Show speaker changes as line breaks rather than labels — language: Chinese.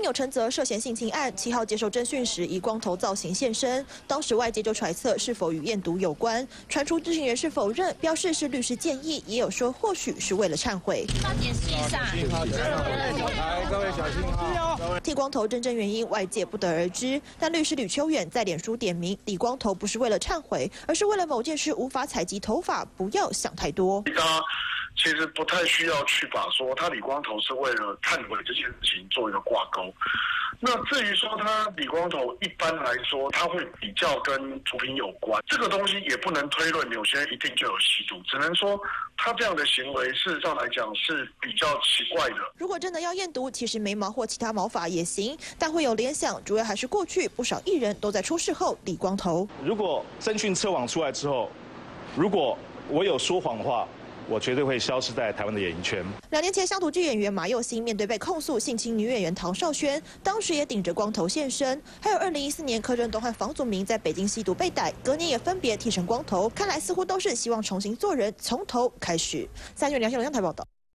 钮承泽涉嫌性侵案，7号接受侦讯时以光头造型现身，当时外界就揣测是否与验毒有关，传出知情人士否认，表示是律师建议，也有说或许是为了忏悔。
要解释一下。
各位小心哈。
剃光头真正原因外界不得而知，但律师吕秋远在脸书点名，理光头不是为了忏悔，而是为了某件事无法采集头发，不要想太多。
他其实不太需要去把说他理光头是为了忏悔这件事情做一个挂钩。那至于说他理光头，一般来说他会比较跟毒品有关，这个东西也不能推论有些人一定就有吸毒，只能说他这样的行为事实上来讲是比较奇怪的。
如果真的要验毒，其实眉毛或其他毛发也行，但会有联想，主要还是过去不少艺人都在出事后理光头。
如果侦讯测谎出来之后，如果我有说谎的话，我绝对会消失在台湾的演艺圈。
2年前，乡土剧演员马佑兴面对被控诉性侵女演员唐少轩，当时也顶着光头现身。还有2014年柯震东和房祖名在北京吸毒被逮，隔年也分别剃成光头，看来似乎都是希望重新做人，从头开始。3立2台报道。